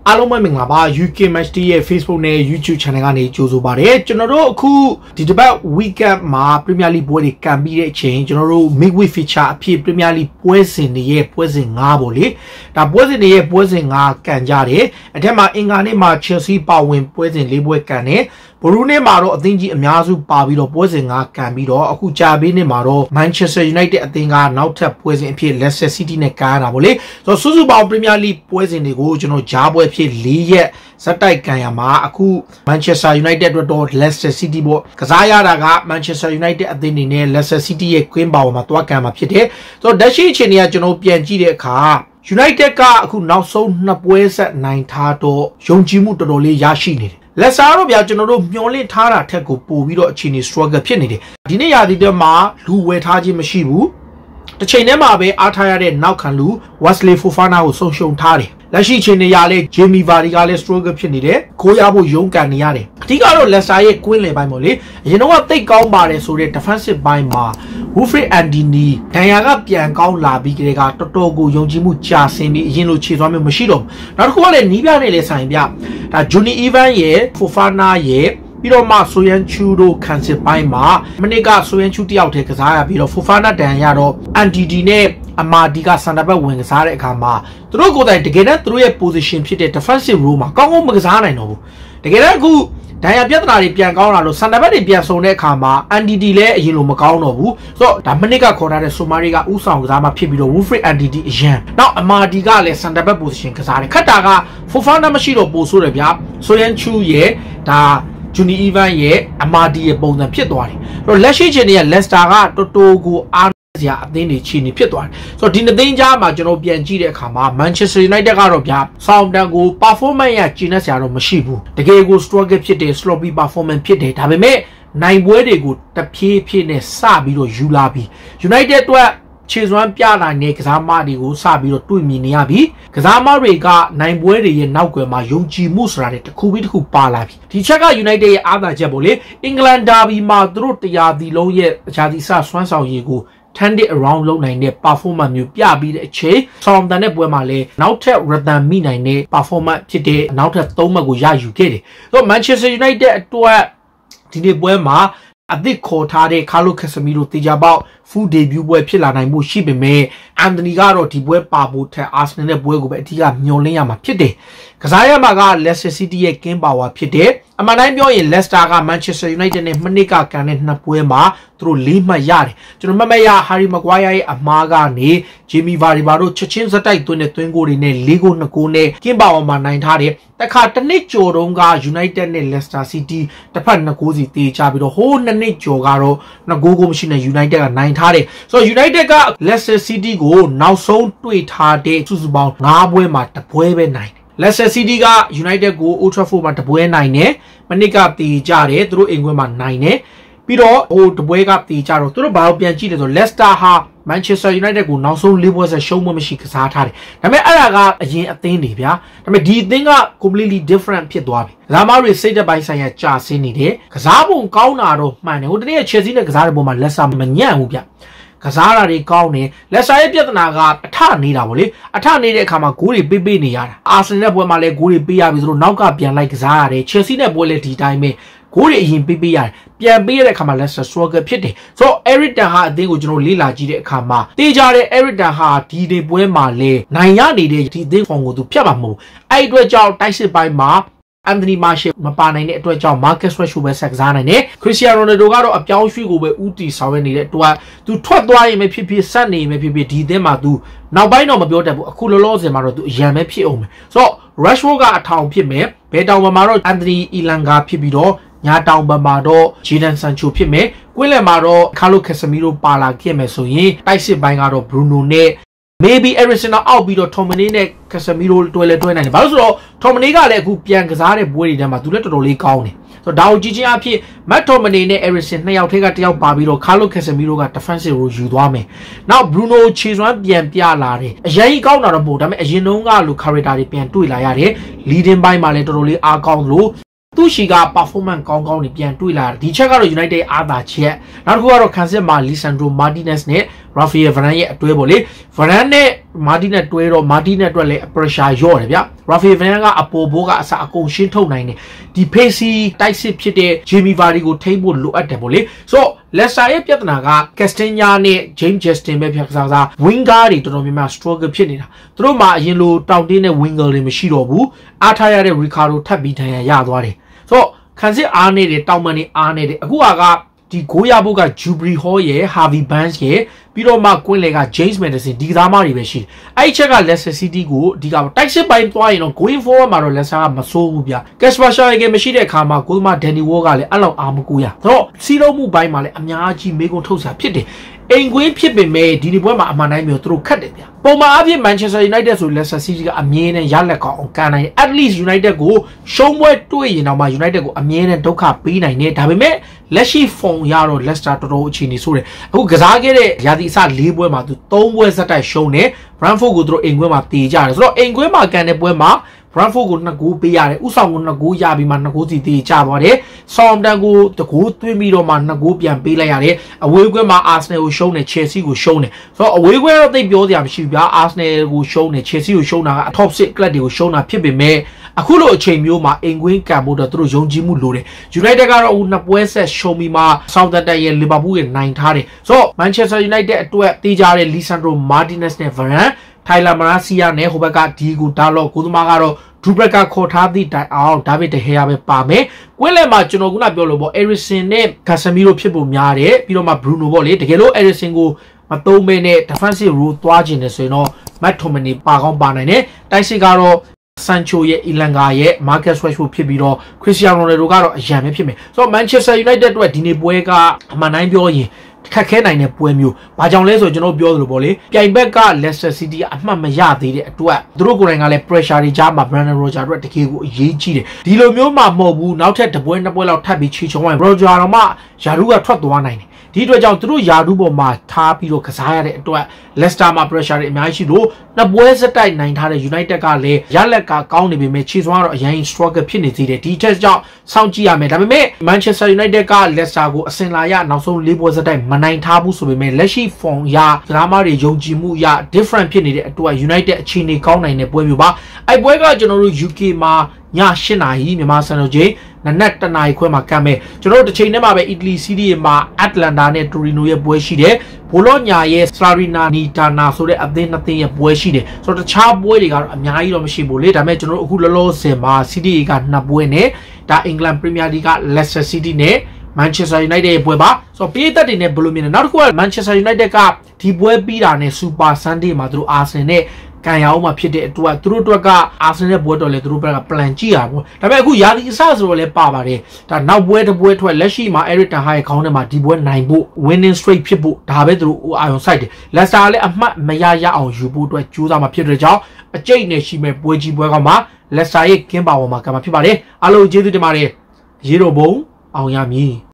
အားလုံးပဲမင်္ဂလာပါ UK Match ရဲ့ Facebook နဲ့ YouTube Channel ကနေကြိုဆိုပါရစေကျွန်တော်တို့အခုဒီတစ်ပတ် weekend မှာ Premier League ပွဲတွေကန်ပြီးတဲ့အချိန်ကျွန်တော်တို့ midweek feature အဖြစ် Premier League ပွဲစဉ်တွေရဲ့ပွဲစဉ်5ပေါ့လေဒါပွဲစဉ်တွေရဲ့ပွဲစဉ်5ကန်ကြတယ်အထက်မှာအင်္ဂါနေ့မှာ Chelsea ပါဝင်ပွဲစဉ်4ပွဲကန်တယ်ဘရူးနေ့မှာတော့အသင်းကြီးအများစုပါပြီးတော့ပွဲစဉ်5ကန်ပြီးတော့အခုကြာပေးနေ့မှာတော့ Manchester United အသင်းကနောက်ထပ်ပွဲစဉ်အဖြစ် Leicester City နဲ့ကန်ရတာပေါ့လေဆိုတော့စုစုပေါင်း Premier League ပွဲစဉ်တွေကိုကျွန်တော်ကြားပွဲဖြစ်4ရက်ဇက်တိုက်ကန်ရမှာအခု Manchester United အတွက်တော့ Leicester City ပေါ့ကစားရတာက Manchester United အသင်းနေနဲ့ Leicester City ရဲ့ Queen Power မှာတွားကန်မှာဖြစ်တယ်ဆိုတော့ဓာတ်ရှိအခြေအနေကကျွန်တော်ပြန်ကြည့်တဲ့အခါ United ကအခုနောက်ဆုံး2ပွဲဆက်နိုင်ထားတော့ယုံကြည်မှုတော်တော်လေးရရှိနေတယ်လက်စားတော့ဗျာကျွန်တော်တို့မျောလင့်ထားတာထက်ကိုပို့ပြီးတော့အခြေအနေ struggle ဖြစ်နေတယ်ဒီနေ့ရာသီတက်မှာလူဝယ်ထားခြင်းမရှိဘူးတစ်ချိန်တည်းမှာပဲအားထားရတဲ့နောက်ခံလူ Wesley Fofana ကိုဆုံးရှုံးထားတယ်လက်ရှိချိန်နေရလဲ Jamie Vardy ကလည်း struggle ဖြစ်နေတယ်ခိုးရဖို့ရုန်းကန်နေရတယ်အထူးကတော့ Leicester ရဲ့ queen လေပိုင်းပေါ့လေအရင်တော့တိတ်ကောင်းပါတယ်ဆိုတဲ့ defensive ဘိုင်းမှာ Wilfred Ndidi ဒဏ်ရာကပြန်ကောင်းလာပြီးကလေးကတော်တော်ကိုယုံကြည်မှုကြာဆင်းပြီးအရင်လိုခြေသွားမျိုးမရှိတော့ဘူးနောက်တစ်ခုကလည်းနီးပြနေလေဆိုင်ပြဒါ Johnny Evans ရဲ့ Fofana ရဲ့ပြီးတော့မှဆိုယန်ချူတို့ခံစစ်ပိုင်းမှာမနစ်ကဆိုယန်ချူတယောက်တည်းကစားရပြီးတော့ Fofana ဒဏ်ရာတော့ Ndidi နဲ့အမာဒီကစန်တာဘက်ဝင်ကစားတဲ့အခါမှာသူတို့ကိုယ်တိုင်တကယ်တော့သူတို့ရဲ့ position ဖြစ်တဲ့ defensive role မှာကောင်းကောင်းမကစားနိုင်တော့ဘူးတကယ်တော့အခုဒဏ်ရာပြဿနာတွေပြန်ကောင်းလာလို့စန်တာဘက်တွေပြန်ဆုံတဲ့အခါမှာ Ndidi လည်းအရင်လိုမကောင်းတော့ဘူးဆိုတော့ဒါမနစ်ကခေါ်ထားတဲ့ဆိုမာရီကဥဆောင်ကစားမှဖြစ်ပြီးတော့ Wilfred Ndidi အရန်နောက်အမာဒီကလည်းစန်တာဘက် position ကစားတယ်ခက်တာက Fofana မရှိတော့ပို့ဆိုးတယ်ဗျာဆိုယန်ချူရဲ့ဒါJohnny Evans ရဲ့အမာဒီရဲ့ပုံစံဖြစ်သွားတယ်အဲ့တော့လက်ရှိချိန်တွေက Leicester ကတော်တော်ကိုအားစရာအသင်းတွေချီနေဖြစ်သွားတယ်ဆိုတော့ဒီနှစ်သိန်းကြားမှာကျွန်တော်ပြန်ကြည့်တဲ့အခါမှာ Manchester United ကတော့ဗျာ Southampton ကို performance ရကျင်းနေစရာတော့မရှိဘူးတကယ်ကို struggle ဖြစ်တယ် sloppy performance ဖြစ်တယ်ဒါပေမဲ့နိုင်ပွဲတွေကိုတဖြည်းဖြည်းနဲ့စပြီးတော့ယူလာပြီး United အတွက်ခြေစွမ်းပြနိုင်တဲ့ကစားမတွေကိုစပြီးတော့တွေ့မြင်နေရပြီကစားမတွေကနိုင်ပွဲတွေရဲ့နောက်ွယ်မှာယုံကြည်မှုဆိုတာတွေတစ်ခုပြီးတစ်ခုပါလာပြီဒီချက်က United ရဲ့အားသာချက်ပေါ့လေအင်္ဂလန်ဒါဘီမှာသူတို့တရားသီလုံးရဲ့အခြားသီစစွမ်းဆောင်ရည်ကိုturn it around လုပ်နိုင်တဲ့ performance မျိုးပြပြီးတဲ့အချိန် Southampton နဲ့ပွဲမှာလည်းနောက်ထပ် rhythm မိနိုင်တဲ့ performance ဖြစ်တဲ့နောက်ထပ်3မှတ်ကိုရယူခဲ့တယ်ဆိုတော့ Manchester United အတွက်ဒီနေ့ပွဲမှာအသစ်ခေါ်ထားတဲ့ Carlo Casemiro တေချာပေါက် full debut ပွဲဖြစ်လာနိုင်မှုရှိပေမဲ့ Anthony ကတော့ဒီပွဲပါဖို့ထက် Arsenal နဲ့ပွဲကိုပဲအထူးမျှော်လင့်ရမှာဖြစ်တယ်ကစားရမှာက Leicester City ရဲ့ King Power ဖြစ်တယ်အမှန်တိုင်းပြောရင် Leicester က Manchester United နဲ့မနစ်ကကန်တဲ့2ပွဲမှာသူတို့4မှတ်ရတယ်ကျွန်တော်မှတ်ရ Harry Maguire ရဲ့အမားကနေ Jamie Vardy တို့ချက်ချင်းစတိုက်သွင်းတဲ့သွင်းဂိုးတွေနဲ့4ဂိုး2ဂိုးနဲ့ King Power မှာနိုင်ထားတယ်တခါတစ်နှစ်ကျော်တုန်းက United နဲ့ Leicester City တစ်ဖက်2ဂိုးစီတေးချပြီးတော့ဟိုး2နှစ်ကျော်ကတော့2ဂိုးကိုမရှိနဲ့ United ကနိုင်ထားတယ်ဆိုတော့ United က Leicester City ကိုနောက်ဆုံးတွေ့ထားတဲ့စုစုပေါင်း5ပွဲမှာ1ပွဲပဲနိုင်တယ် Leicester City က United ကို Old Trafford မှာ1ပွဲနိုင်တယ်မနစ်ကတေးကြတယ်သူတို့အိမ်ခွဲမှာနိုင်တယ်ပြီးတော့ဟိုတပွဲကတေးကြတော့သူတို့ဘာလို့ပြန်ကြည့်လဲဆို Leicester ဟာ Manchester United ကိုနောက်ဆုံး4ပွဲဆက်ရှုံးမှမရှိကစားထားတယ်ဒါပေမဲ့အဲ့ဒါကအရင်အသင်းတွေဗျာဒါပေမဲ့ဒီအသင်းက completely different ဖြစ်သွားပြီကစားမတွေစိတ်သက်ပိုင်းဆိုင်ရာကြာဆင်းနေတယ်ကစားပုံကောင်းတာတော့မှန်တယ်ဟိုတနေ့ Chelsea နဲ့ကစားတဲ့ပုံမှာ Leicester မညံ့ဘူးဗျကစားတာတွေကောင်းတယ်လက်စာရဲ့ပြဿနာကအထနေတာဗောလေအထနေတဲ့အခါမှာဂိုးတွေပေးနေရတာအာဆင်နယ်ပွဲမှာလည်းဂိုးတွေပေးရပြီဆိုတော့နောက်ကပြန်လိုက်ကစားရတယ်ချယ်ဆီနဲ့ပွဲလည်းဒီတိုင်းပဲဂိုးတွေအရင်ပေးရတယ်ပြန်ပေးရတဲ့အခါမှာလက်စာ struggle ဖြစ်တယ်ဆိုတော့ Eric Ten Hag အသင်းကိုကျွန်တော်လေ့လာကြည့်တဲ့အခါမှာတေးကြတဲ့ Eric Ten Hag ဒီနေ့ပွဲမှာလည်းနိုင်ရနေတဲ့ဒီအသင်းဖောင်ကိုသူဖြတ်မှာမဟုတ်အဲ့အတွက်ကြောင့်တိုက်စစ်ပိုင်းမှာAnthony Martial မပါနိုင်တဲ့အတွက်ကြောင့် Marcus Rashford ပဲဆက်ကစားနိုင်တယ် Cristiano Ronaldo ကတော့အပြောင်းရွှေ့ကိုပဲဦးတည်ဆောင်ရွက်နေတဲ့အတွက်သူထွက်သွားရင်ပဲဖြစ်ဖြစ်ဆက်နေရင်ပဲဖြစ်ဖြစ်ဒီအသင်းမှာသူနောက်ပိုင်းတော့မပြောတတ်ဘူးအခုလောလောဆယ်မှာတော့သူအရန်ပဲဖြစ်အောင်မယ်ဆိုတော့ Rashford ကအထောင်ဖြစ်မယ်ဘယ်တောင်မှာတော့ Anthony Elanga ဖြစ်ပြီးတော့ညာတောင်မှာတော့ Jadon Sancho ဖြစ်မယ်ကွင်းလယ်မှာတော့ Carlo Casemiro ပါလာခဲ့မယ်ဆိုရင်တိုက်စစ်ပိုင်းကတော့ Bruno နဲ့ maybe Eriksen အောက်ပြီးတော့ Tomine နဲ့ Casemiro တွဲနိုင်တယ်ဘာလို့ဆိုတော့ Tomine ကလည်းအခုပြန်ကစားတဲ့ပွဲတွေထဲမှာသူလည်းတော်တော်လေးကောင်းတယ်ဆိုတော့ဒါကိုကြည့်ချင်းအဖြစ် Matt Tomine နဲ့ Eriksen နှစ်ယောက်ထဲကတစ်ယောက်ပါပြီးတော့ Carlo Casemiro က defensive role ယူသွားမယ်နောက် Bruno ခြေစွမ်းပြန်ပြလာတယ်အရင်ကြီးကောင်းတာတော့မဟုတ်ဒါပေမဲ့အရင်တုန်းကလို character တွေပြန်တွေ့လာရတယ် leading ပိုင်းမှာလည်းတော်တော်လေးအားကောင်းလို့သူရှိက performance ကောင်းတွေပြန်တွေ့လာတယ်ဒီချက်ကတော့ United အားသာချက်နောက်တစ်ခုကတော့ခံစစ်မှာ Lisandro Martinez နဲ့ Rafael Varane ရဲ့အတွဲပေါ့လေ Varane နဲ့ Martin နဲ့တွဲတော့ Martin နဲ့အတွက်လည်း pressure ရော့တယ်ဗျ Rafael Varane ကအပေါ်ဘောကအစအကုန်ရှင်းထုတ်နိုင်တယ်ဒီ Pacey တိုက်စစ်ဖြစ်တဲ့ Jamie Vardy ကိုထိန်းဖို့လိုအပ်တယ်ပေါ့လေဆိုတော့ Leicester ရဲ့ပြဿနာက Castagna နဲ့ James Justin ပဲဖြစ်စားစား winger တွေတော်တော်များများ struggle ဖြစ်နေတာသူတို့မှာအရင်လိုတောင်တင်းတဲ့ winger တွေမရှိတော့ဘူးအားထားရတဲ့ Ricardo ထပ်ပြီးထန်ရသွားတယ်ဆိုတော့ခံစစ်အားနေတဲ့တောင်ပန်နေအားနေတယ်အခုကဒီကိုရဖို့က Jubilee Hall ရဲ့ Harvey Barnes ရဲ့ပြီးတော့မှကွင်းလေက James Maddison ဒီကစားမတွေပဲရှိအဲ့ချက်က Leicester City ကိုဒီကတိုက်စစ်ပိုင်းသွားရင်တော့ going forward မှာတော့ Leicester ကမစိုးဘူးဗျ Kasper Schmeichel မရှိတဲ့အခါမှာကိုသမား Danny Ward ကလည်းအဲ့လောက်အားမကိုရဆိုတော့စီးလုံးမှုပိုင်းမှာလည်းအများကြီးမေးခွန်းထုတ်စရာဖြစ်တယ်အိမ်ကွင်းဖြစ်ပေမဲ့ဒီဒီပွဲမှာအမှန်တိုင်းမျိုးသူတို့ခတ်တယ်ဗျပုံမှန်အဖြစ် Manchester United ဆို Leicester City ကအမြဲတမ်းရလက်ကောင်းအောင်ကန်နိုင်တယ် at least United ကိုရှုံးပွဲတွေ့ရင်တော့မှ United ကိုအမြဲတမ်းဒုက္ခပေးနိုင်တယ်ဒါပေမဲ့လက်ရှိဖုန်းရတော့ Leicester တော်တော်အခြေအနေဆိုးတယ်အခုကစားခဲ့တဲ့ရာသီအစ၄ပွဲမှာသူ၃ပွဲဆက်တိုက်ရှုံးတယ် Brentford ကိုသူတို့အိမ်ကွင်းမှာတေကြတယ်ဆိုတော့အိမ်ကွင်းမှာကန်တဲ့ပွဲမှာ Brentford ကို2ဂိုးပေးရတယ်ဥဆောင်ကို2ဂိုးရပြီးမှ2ဂိုးစီတေးကြသွားတယ် Southampton ကို1ဂိုးသွင်းပြီးတော့မှ2ဂိုးပြန်ပေးလိုက်ရတယ်အဝေးကွင်းမှာ Arsenal ကိုရှုံးတယ် Chelsea ကိုရှုံးတယ်ဆိုတော့အဝေးကွင်းတော့သိပြောစရာမရှိဘူးဗျာ Arsenal ကိုရှုံးတယ် Chelsea ကိုရှုံးတာက top 6 club တွေကိုရှုံးတာဖြစ်ပေမဲ့အခုလိုအချိန်မျိုးမှာအိမ်ကွင်းကန်ဖို့တော့သူတို့ယုံကြည်မှုလိုတယ် United ကတော့အခု2ပွဲဆက်ရှုံးပြီးမှ Southampton ရဲ့ Liverpool ရဲ့နိုင်ထားတယ်ဆိုတော့ Manchester United အတွက်တေးကြတဲ့ Lisandro Martinez နဲ့ Varane Tyler Malacia နဲ့ဟိုဘက်က Diego Dalot ကိုသမားကတော့ Dubravka ကခေါ်ထားသည့်တိုင်အောင် David De Gea ပဲပါမယ်ကွင်းလယ်မှာကျွန်တော်ခုနပြောလို့ပေါ့ Eriksen နဲ့ Casemiro ဖြစ်ဖို့များတယ်ပြီးတော့မှ Bruno ပေါ့လေတကယ်လို့ Eriksen ကိုမသုံးမဲနဲ့ defensive role သွားခြင်းနဲ့ဆိုရင်တော့ McTominay ပါကောင်းပါနိုင်တယ်တိုက်စစ်ကတော့ Sancho ရဲ့ Elanga ရဲ့ Marcus Rashford ဖြစ်ပြီးတော့ Cristiano Ronaldo ကတော့အရန်ပဲဖြစ်မယ်ဆိုတော့ Manchester United အတွက်ဒီနေ့ပွဲကအမှန်တိုင်းပြောရင်ခက်ခဲနိုင်တဲ့ပွဲမျိုးဘာကြောင့်လဲဆိုကျွန်တော်ပြောသလိုပေါ့လေပြိုင်ဘက်က Leicester City အမှတ်မရသေးတဲ့အတွက်သူတို့ကိုယ်တိုင်ကလည်း pressure တွေကြားမှာ Brendan Rodgers တို့တကယ်ကိုအရေးကြီးတယ်ဒီလိုမျိုးမှမဟုတ်ဘူးနောက်ထပ်တစ်ပွဲနှစ်ပွဲလောက်ထပ်ပြီးချီချုံလိုက် Rodgers တော့မှယာရုကထွက်သွားနိုင်တယ်ဒီအတွက်ကြောင့်သူတို့ယာရုပေါ်မှာထားပြီးတော့ကစားရတဲ့အတွက် Leicester မှာ pressure တွေအများကြီးရှိလို့နှစ်ပွဲစတိုက်နိုင်ထားတဲ့ United ကလည်းရလက်ကကောင်းနေပေမဲ့ချီသွားတော့အရင် struggle ဖြစ်နေသေးတယ်ဒီချက်ကြောင့်စောင့်ကြည့်ရမယ်ဒါပေမဲ့ Manchester United က Leicester ကိုအစင်လာရနောက်ဆုံး၄ပွဲစတိုက်မနိုင်ထားဘူးဆိုပေမဲ့လက်ရှိ form ရဒရာမာတွေယုံကြည်မှုရ different ဖြစ်နေတဲ့အတွက် United အခြေအနေကောင်းနိုင်တဲ့ပွဲမျိုးပါအဲ့ပွဲကကျွန်တော်တို့ UK မှာည8နာရီမြန်မာစံတော်ချိန်နနက်1နာရီခွဲမှာကမ်းမယ်ကျွန်တော်တို့တစ်ချိန်တည်းမှာပဲ Italy City မှာ Atlanta နဲ့ Torino ရဲ့ပွဲရှိတယ်ဘောလောညာရဲ့ Salernitana ဆိုတဲ့အသင်းနှစ်သင်းရဲ့ပွဲရှိတယ်ဆိုတော့တခြားပွဲတွေကတော့အများကြီးတော့မရှိဘူးလေဒါပေမဲ့ကျွန်တော်တို့အခုလောလောဆယ်မှာ City က2ပွဲနဲ့ဒါ England Premier League က Leicester City နဲ့ Manchester United ရဲ့ပွဲပါဆိုတော့ပြည်သက်တွေနဲ့ဘယ်လိုမြင်လဲနောက်တစ်ခုက Manchester United ကဒီပွဲပြီးတာနဲ့ Super Sunday မှာသူတို့ Arsenal နဲ့ကန်ရအောင်မှာဖြစ်တဲ့အတွက်သူတို့အတွက်က Arsenal ပွဲတော်လဲသူတို့ဘက်က plan ကြည့်ရပါဘူးဒါပေမဲ့အခုယာဒီအစဆိုတော့လဲပါပါတယ်ဒါနောက်ပွဲတစ်ပွဲထွက်လက်ရှိမှာ Eric Ten Hag ရဲ့ခေါင်းထဲမှာဒီပွဲနိုင်ဖို့ winning streak ဖြစ်ဖို့ဒါပဲသူတို့အာရုံစိုက်တယ် Leicester လည်းအမှတ်မရအောင်ယူဖို့အတွက်ကြိုးစားမှာဖြစ်တဲ့ကြောင့်အကျိတ်နဲ့ရှိမဲ့ပွဲကြီးပွဲကောင်မှာ Leicester ရဲ့ကင်းပါဝါမှာကံမှာဖြစ်ပါတယ်အားလုံးကျေးဇူးတင်ပါတယ်ရေတော်ဘုံအောင်ရမည်